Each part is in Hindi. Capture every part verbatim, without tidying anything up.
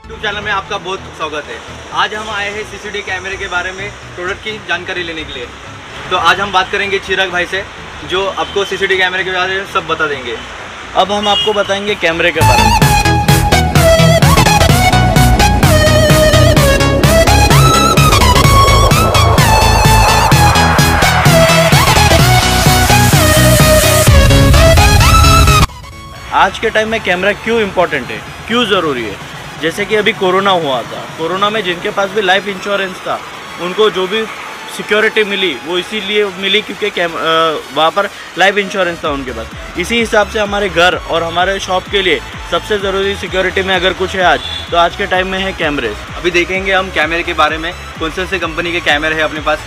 यूट्यूब चैनल में आपका बहुत स्वागत है। आज हम आए हैं सीसीटीवी कैमरे के बारे में प्रोडक्ट की जानकारी लेने के लिए। तो आज हम बात करेंगे चिराग भाई से, जो आपको सीसीटीवी कैमरे के बारे में सब बता देंगे। अब हम आपको बताएंगे कैमरे के बारे में। आज के टाइम में कैमरा क्यों इम्पोर्टेंट है, क्यों ज़रूरी है। जैसे कि अभी कोरोना हुआ था, कोरोना में जिनके पास भी लाइफ इंश्योरेंस था उनको जो भी सिक्योरिटी मिली वो इसीलिए मिली क्योंकि कैम वहाँ पर लाइफ इंश्योरेंस था उनके पास। इसी हिसाब से हमारे घर और हमारे शॉप के लिए सबसे ज़रूरी सिक्योरिटी में अगर कुछ है आज तो आज के टाइम में है कैमरे। अभी देखेंगे हम कैमरे के बारे में, कौन से से कंपनी के कैमरे हैं अपने पास।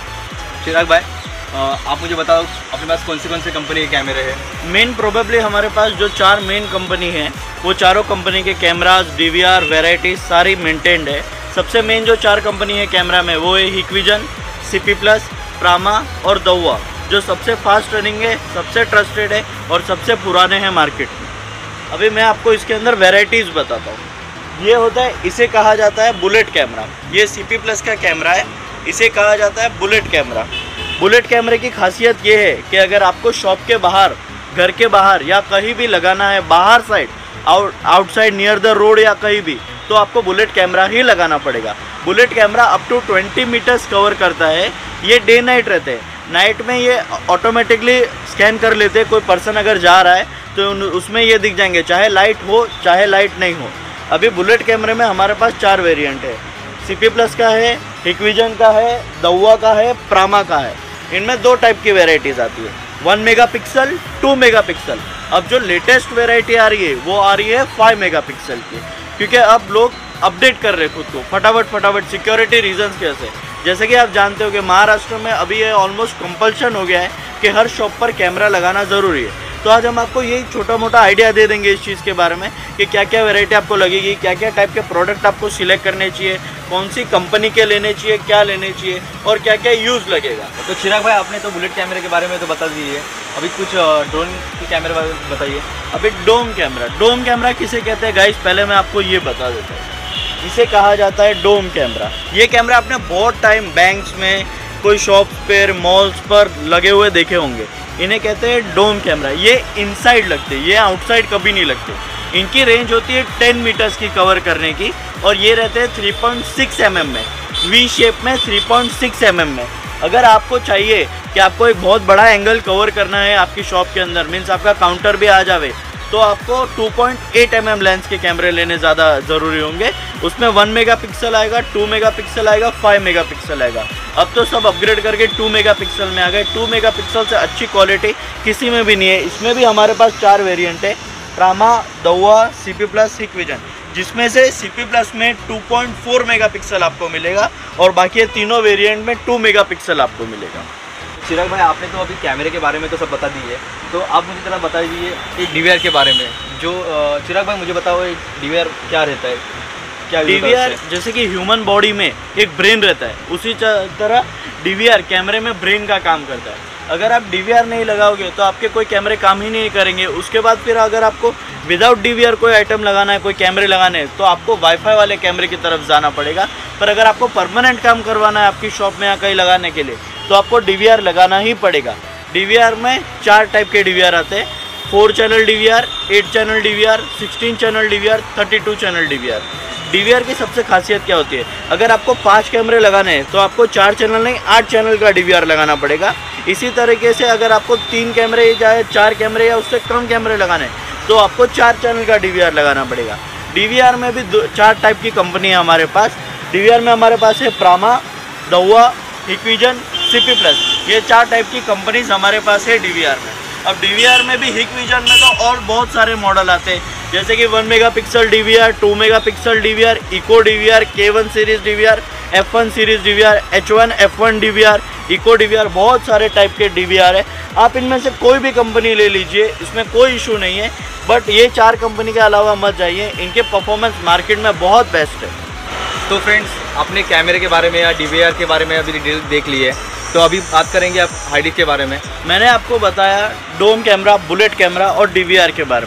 चिराग भाई आप मुझे बताओ अपने पास कौन से कौन से कंपनी के कैमरे हैं। मेन प्रोबेबली हमारे पास जो चार मेन कंपनी हैं वो चारों कंपनी के कैमराज, डीवीआर, वेराइटीज सारी मेंटेन्ड है। सबसे मेन जो चार कंपनी है कैमरा में वो है हिकविजन, सीपी प्लस, प्रामा और दौआ, जो सबसे फास्ट रनिंग है, सबसे ट्रस्टेड है और सबसे पुराने हैं मार्केट में। अभी मैं आपको इसके अंदर वेराइटीज़ बताता हूँ। ये होता है, इसे कहा जाता है बुलेट कैमरा। ये सीपी प्लस का कैमरा है, इसे कहा जाता है बुलेट कैमरा। बुलेट कैमरे की खासियत ये है कि अगर आपको शॉप के बाहर, घर के बाहर या कहीं भी लगाना है, बाहर side, out outside near the road या कहीं भी, तो आपको बुलेट कैमरा ही लगाना पड़ेगा। Bullet camera up to twenty meters cover करता है। ये डे नाइट रहते हैं। नाइट में ये ऑटोमेटिकली स्कैन कर लेते हैं। कोई पर्सन अगर जा रहा है तो उसमें ये दिख जाएंगे, चाहे लाइट हो चाहे लाइट नहीं हो। अभी बुलेट कैमरे में हमारे पास चार वेरिएंट है। सीपी प्लस का है, हिकविजन का है, दौआ का है, प्रामा का है। इनमें दो टाइप की वेराइटीज़ आती है, वन मेगापिक्सल, टू मेगापिक्सल। अब जो लेटेस्ट वेराइटी आ रही है वो आ रही है फाइव मेगापिक्सल की, क्योंकि अब लोग अपडेट कर रहे हैं खुद को फटाफट फटाफट सिक्योरिटी रीजंस के से। जैसे कि आप जानते हो कि महाराष्ट्र में अभी ये ऑलमोस्ट कंपल्शन हो गया है कि हर शॉप पर कैमरा लगाना ज़रूरी है। तो आज हम आपको यही छोटा मोटा आइडिया दे देंगे इस चीज़ के बारे में कि क्या क्या वैरायटी आपको लगेगी, क्या क्या टाइप के प्रोडक्ट आपको सिलेक्ट करने चाहिए, कौन सी कंपनी के लेने चाहिए, क्या लेने चाहिए और क्या क्या यूज़ लगेगा। तो चिराग भाई आपने तो बुलेट कैमरे के बारे में तो बता दीजिए, अभी कुछ ड्रोन के कैमरे बारे में बताइए। अभी डोम कैमरा, डोम कैमरा किसे कहते हैं गाइस, पहले मैं आपको ये बता देता हूँ। इसे कहा जाता है डोम कैमरा। ये कैमरा आपने बहुत टाइम बैंक्स में, कोई शॉप्स पर, मॉल्स पर लगे हुए देखे होंगे। इन्हें कहते हैं डोम कैमरा। ये इनसाइड लगते हैं, ये आउटसाइड कभी नहीं लगते। इनकी रेंज होती है टेन मीटर्स की कवर करने की और ये रहते हैं three point six M M में, वी शेप में three point six M M में। अगर आपको चाहिए कि आपको एक बहुत बड़ा एंगल कवर करना है आपकी शॉप के अंदर, मीन्स आपका काउंटर भी आ जावे, तो आपको two point eight M M lens के कैमरे लेने ज़्यादा ज़रूरी होंगे। उसमें वन मेगापिक्सल आएगा, टू मेगापिक्सल आएगा, फाइव मेगापिक्सल आएगा। अब तो सब अपग्रेड करके टू मेगापिक्सल में आ गए। टू मेगापिक्सल से अच्छी क्वालिटी किसी में भी नहीं है। इसमें भी हमारे पास चार वेरिएंट है, Prama, Dahua, CP plus, Hikvision, जिसमें से सीपी प्लस में टू पॉइंट फोर मेगापिक्सल आपको मिलेगा और बाकी तीनों वेरिएंट में टू मेगापिक्सल आपको मिलेगा। चिराग भाई आपने तो अभी कैमरे के बारे में तो सब बता दिए, तो आप मुझे थोड़ा बता दीजिए एक डीवीआर के बारे में। जो चिराग भाई मुझे बताओ एक डीवीआर क्या रहता है, क्या डीवीआर जैसे कि ह्यूमन बॉडी में एक ब्रेन रहता है, उसी तरह डीवीआर कैमरे में ब्रेन का काम करता है। अगर आप डीवीआर नहीं लगाओगे तो आपके कोई कैमरे काम ही नहीं करेंगे। उसके बाद फिर अगर आपको विदाउट डीवीआर कोई आइटम लगाना है, कोई कैमरे लगाने हैं, तो आपको वाईफाई वाले कैमरे की तरफ जाना पड़ेगा। पर अगर आपको परमानेंट काम करवाना है आपकी शॉप में या कहीं लगाने के लिए, तो आपको डीवीआर लगाना ही पड़ेगा। डीवीआर में चार टाइप के डीवीआर आते हैं, four channel DVR, eight channel DVR, sixteen channel DVR, thirty two channel DVR. DVR की सबसे खासियत क्या होती है, अगर आपको पाँच कैमरे लगाने हैं तो आपको चार चैनल नहीं आठ चैनल का डीवीआर लगाना पड़ेगा। इसी तरीके से अगर आपको तीन कैमरे या चार कैमरे या उससे कम कैमरे लगाने हैं तो आपको चार चैनल का डीवीआर लगाना पड़ेगा। डीवीआर में भी दो चार टाइप की कंपनी है हमारे पास। डीवीआर में हमारे पास है Prama, Dahua, Hikvision, CP plus, ये चार टाइप की कंपनीज हमारे पास है डीवीआर में। अब डीवीआर में भी हिकविजन में तो और बहुत सारे मॉडल आते हैं, जैसे कि one megapixel DVR, two megapixel DVR, eco DVR, K one series DVR, F one series DVR, H one F one DVR, eco DVR, बहुत सारे टाइप के डीवीआर है। आप इनमें से कोई भी कंपनी ले लीजिए, इसमें कोई इशू नहीं है। बट ये चार कंपनी के अलावा मत जाइए, इनके परफॉर्मेंस मार्केट में बहुत बेस्ट है। तो फ्रेंड्स आपने कैमरे के बारे में या डीवीआर के बारे में अभी डिटेल देख ली है, तो अभी बात करेंगे आप हाइडिस के बारे में। मैंने आपको बताया डोम कैमरा, बुलेट कैमरा और डीवीआर के बारे में।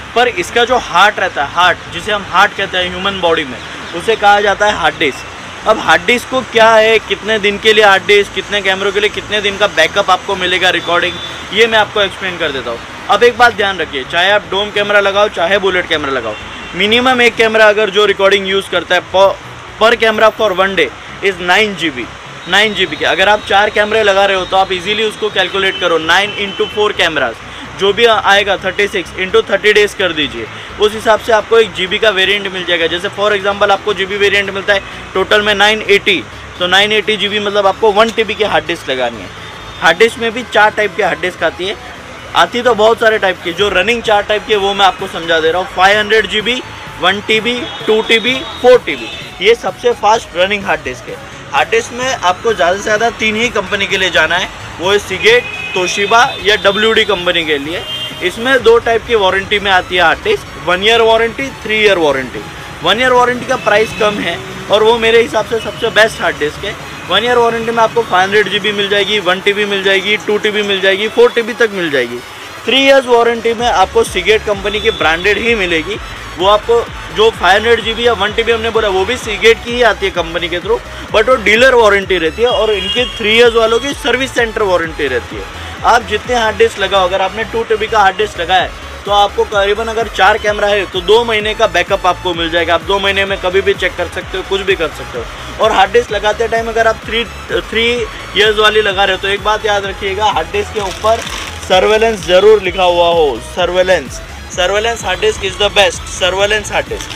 पर इसका जो हार्ट रहता है, हार्ट जिसे हम हार्ट कहते हैं ह्यूमन बॉडी में, उसे कहा जाता है हार्ड डिस्क। अब हार्ड डिस्क को क्या है, कितने दिन के लिए हार्ड डिस्क, कितने कैमरों के लिए कितने दिन का बैकअप आपको मिलेगा रिकॉर्डिंग, ये मैं आपको एक्सप्लेन कर देता हूँ। अब एक बात ध्यान रखिए, चाहे आप डोम कैमरा लगाओ चाहे बुलेट कैमरा लगाओ, मिनिमम एक कैमरा अगर जो रिकॉर्डिंग यूज़ करता है per camera for one day is nine G B nine G B के। अगर आप चार कैमरे लगा रहे हो तो आप इजीली उसको कैलकुलेट करो, नाइन इंटू फोर कैमराज जो भी आएगा thirty six into thirty days कर दीजिए, उस हिसाब से आपको एक जीबी का वेरिएंट मिल जाएगा। जैसे फॉर एग्जांपल आपको जीबी वेरिएंट मिलता है टोटल में नाइन एटी, तो नाइन एटी जीबी मतलब आपको वन टीबी की हार्ड डिस्क लगानी है। हार्ड डिस्क में भी चार टाइप की हार्ड डिस्क आती है, आती तो बहुत सारे टाइप की, जो रनिंग चार टाइप की वो मैं आपको समझा दे रहा हूँ। Five hundred G B, one T B, two T B, four T B, ये सबसे फास्ट रनिंग हार्ड डिस्क है। हार्ड डिस्क में आपको ज़्यादा से ज़्यादा तीन ही कंपनी के लिए जाना है, वो है सीगेट, तोशिबा या डब्ल्यू डी कंपनी के लिए। इसमें दो टाइप की वारंटी में आती है hard disk, one year warranty, three year warranty. One year warranty का प्राइस कम है और वो मेरे हिसाब से सबसे बेस्ट हार्ड डिस्क है। वन ईयर वारंटी में आपको फाइव हंड्रेड जी बी मिल जाएगी, वन टी बी मिल जाएगी, टू टी बी मिल जाएगी, फोर टी बी तक मिल जाएगी। थ्री इयर्स वारंटी में आपको सीगेट कंपनी की ब्रांडेड ही मिलेगी, वो आपको जो फाइव हंड्रेड जी बी या वन टी बी हमने बोला वो भी सीगेट की ही आती है कंपनी के थ्रू, बट वो डीलर वारंटी रहती है और इनके थ्री इयर्स वालों की सर्विस सेंटर वारंटी रहती है। आप जितने हार्ड डिस्क लगाओ, अगर आपने टू टी बी का हार्ड डिस्क लगाया है तो आपको करीबन अगर चार कैमरा है तो दो महीने का बैकअप आपको मिल जाएगा। आप दो महीने में कभी भी चेक कर सकते हो, कुछ भी कर सकते हो। और हार्ड डिस्क लगाते टाइम अगर आप थ्री थ्री ईयर्स वाली लगा रहे हो तो एक बात याद रखिएगा, हार्ड डिस्क के ऊपर सर्वेलेंस जरूर लिखा हुआ हो। Surveillance surveillance hard disk is the best surveillance hard disk.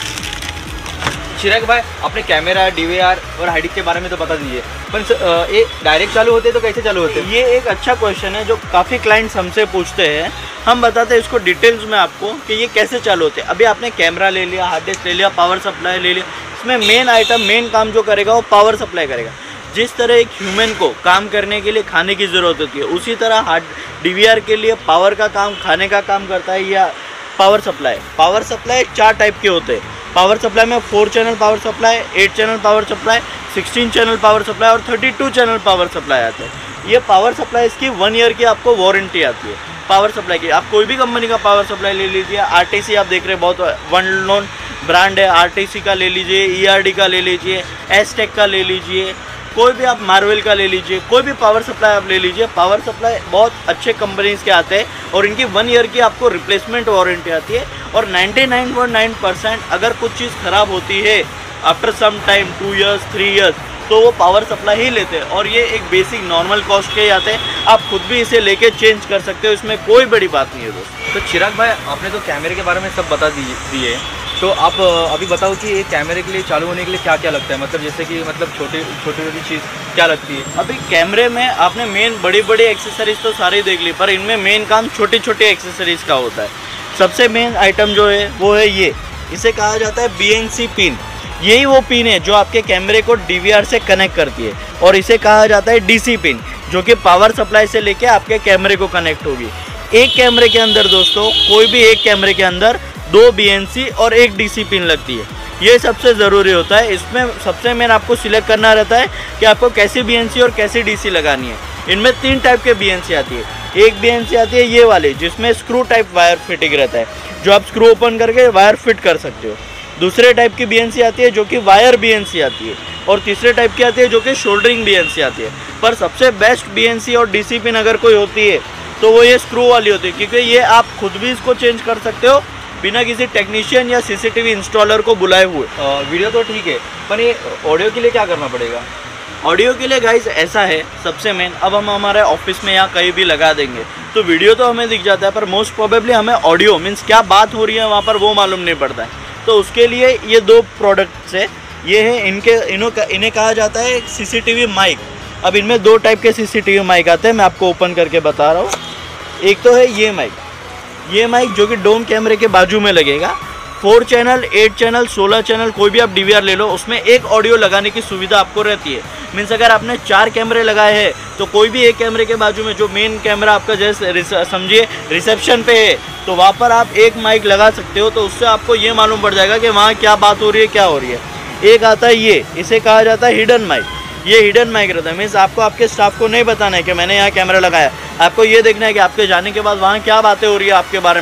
Chirag भाई, आपने कैमरा, डीवीआर और हार्ड डिस्क के बारे में तो बता दीजिए, पर ये डायरेक्ट चालू होते तो कैसे चालू होते? ये एक अच्छा क्वेश्चन है जो काफ़ी क्लाइंट्स हमसे पूछते हैं। हम बताते हैं इसको डिटेल्स में आपको कि ये कैसे चालू होते हैं। अभी आपने कैमरा ले लिया, हार्ड डिस्क ले लिया, पावर सप्लाई ले लिया, इसमें मेन आइटम मेन काम जो करेगा वो पावर सप्लाई करेगा। जिस तरह एक ह्यूमन को काम करने के लिए खाने की ज़रूरत होती है, उसी तरह हार्ड डीवीआर के लिए पावर का काम, खाने का काम करता है या पावर सप्लाई। पावर सप्लाई चार टाइप के होते हैं। पावर सप्लाई में four channel power supply, eight channel power supply, sixteen channel power supply और thirty two channel power supply आते हैं। ये पावर सप्लाई इसकी वन ईयर की आपको वारंटी आती है पावर सप्लाई की। आप कोई भी कंपनी का पावर सप्लाई ले लीजिए, आरटीसी आप देख रहे हैं बहुत वन नोन ब्रांड है, आरटीसी का ले लीजिए, ईआरडी का ले लीजिए, एसटेक का ले लीजिए, कोई भी आप मार्वेल का ले लीजिए, कोई भी पावर सप्लाई आप ले लीजिए। पावर सप्लाई बहुत अच्छे कंपनीज के आते हैं और इनकी वन ईयर की आपको रिप्लेसमेंट वारंटी आती है। और ninety nine point nine percent अगर कुछ चीज़ ख़राब होती है after some time, two years three years, तो वो पावर सप्लाई ही लेते हैं और ये एक बेसिक नॉर्मल कॉस्ट के ही आते हैं। आप खुद भी इसे लेके चेंज कर सकते हो, इसमें कोई बड़ी बात नहीं है दोस्त। तो चिराग भाई, आपने तो कैमरे के बारे में सब बता दिए, तो आप अभी बताओ कि ये कैमरे के लिए चालू होने के लिए क्या क्या लगता है, मतलब जैसे कि मतलब छोटी छोटी छोटी चीज़ क्या लगती है? अभी कैमरे में आपने मेन बड़ी बड़ी एक्सेसरीज तो सारी देख ली, पर इनमें मेन काम छोटी छोटी एक्सेसरीज का होता है। सबसे मेन आइटम जो है वो है ये, इसे कहा जाता है बी एन सी पिन। यही वो पिन है जो आपके कैमरे को डी वी आर से कनेक्ट करती है और इसे कहा जाता है डी सी पिन, जो कि पावर सप्लाई से लेके आपके कैमरे को कनेक्ट होगी। एक कैमरे के अंदर दोस्तों, कोई भी एक कैमरे के अंदर दो बी एन सी और एक डी सी पिन लगती है। ये सबसे ज़रूरी होता है। इसमें सबसे मेन आपको सिलेक्ट करना रहता है कि आपको कैसी बी एन सी और कैसी डी सी लगानी है। इनमें तीन टाइप के बी एन सी आती है। एक बी एन सी आती है ये वाली, जिसमें स्क्रू टाइप वायर फिटिंग रहता है, जो आप स्क्रू ओपन करके वायर फिट कर सकते हो। दूसरे टाइप की बी एन सी आती है जो कि वायर बी एन सी आती है, और तीसरे टाइप की आती है जो कि शोल्डरिंग बी एन सी आती है। पर सबसे बेस्ट बी एन सी और डी सी पिन अगर कोई होती है तो वो ये स्क्रू वाली होती है, क्योंकि ये आप खुद भी इसको चेंज कर सकते हो बिना किसी टेक्नीशियन या सीसीटीवी इंस्टॉलर को बुलाए हुए। वीडियो तो ठीक है, पर ये ऑडियो के लिए क्या करना पड़ेगा? ऑडियो के लिए गाइस ऐसा है, सबसे मेन, अब हम हमारे ऑफिस में या कहीं भी लगा देंगे तो वीडियो तो हमें दिख जाता है, पर मोस्ट प्रोबेबली हमें ऑडियो मीन्स क्या बात हो रही है वहाँ पर वो मालूम नहीं पड़ता है। तो उसके लिए ये दो प्रोडक्ट्स है, ये है इनके इन्हों इन्हें कहा जाता है सीसीटीवी माइक। अब इनमें दो टाइप के सीसीटीवी माइक आते हैं, मैं आपको ओपन करके बता रहा हूँ। एक तो है ये माइक, ये माइक जो कि डोम कैमरे के बाजू में लगेगा। फोर चैनल, एट चैनल, सोलह चैनल कोई भी आप डी वी आर ले लो, उसमें एक ऑडियो लगाने की सुविधा आपको रहती है। मीन्स अगर आपने चार कैमरे लगाए हैं तो कोई भी एक कैमरे के बाजू में जो मेन कैमरा आपका जैसे समझिए रिसेप्शन पे है तो वहाँ पर आप एक माइक लगा सकते हो, तो उससे आपको ये मालूम पड़ जाएगा कि वहाँ क्या बात हो रही है, क्या हो रही है। एक आता है ये, इसे कहा जाता है हिडन माइक। ये हिडन माइक रहता है, मीन्स आपको आपके स्टाफ को नहीं बताना है कि मैंने यहाँ कैमरा लगाया, आपको ये देखना है कि आपके जाने के बाद वहाँ क्या बातें हो रही है आपके बारे में,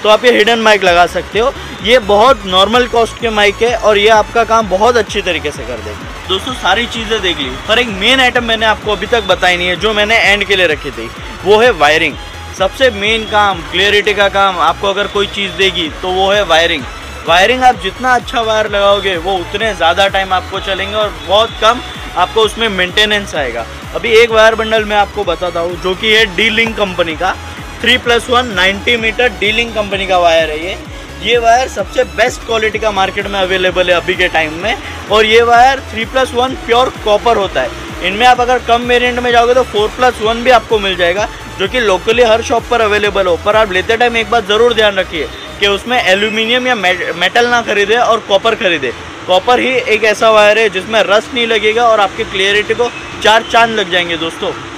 तो आप ये हिडन माइक लगा सकते हो। ये बहुत नॉर्मल कॉस्ट के माइक है और ये आपका काम बहुत अच्छी तरीके से कर देंगे। दोस्तों सारी चीज़ें देख ली, पर एक मेन आइटम मैंने आपको अभी तक बताई नहीं है जो मैंने एंड के लिए रखी थी, वो है वायरिंग। सबसे मेन काम, क्लियरिटी का काम आपको अगर कोई चीज़ देगी तो वो है वायरिंग। वायरिंग आप जितना अच्छा वायर लगाओगे वो उतने ज़्यादा टाइम आपको चलेंगे और बहुत कम आपको उसमें मेंटेनेंस आएगा। अभी एक वायर बंडल मैं आपको बताता हूँ जो कि है डी लिंक कंपनी का three plus one ninety meter D link company का वायर है। ये ये वायर सबसे बेस्ट क्वालिटी का मार्केट में अवेलेबल है अभी के टाइम में। और ये wire three plus one pure copper होता है। इनमें आप अगर कम वेरिएंट में जाओगे तो फोर प्लस वन भी आपको मिल जाएगा जो कि लोकली हर शॉप पर अवेलेबल हो। पर आप लेते टाइम एक बात ज़रूर ध्यान रखिए कि उसमें एल्यूमिनियम या मेटल ना खरीदे और कॉपर खरीदे। कॉपर ही एक ऐसा वायर है जिसमें रस्ट नहीं लगेगा और आपकी क्लियरिटी को चार चांद लग जाएंगे दोस्तों।